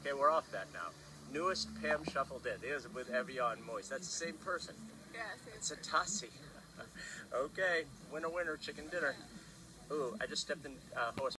Okay, we're off that now. Newest Pam shuffled in. It is with Evian Moist. That's the same person. Yeah, It's a Tassi. Okay, winner, winner, chicken dinner. Ooh, I just stepped in horse.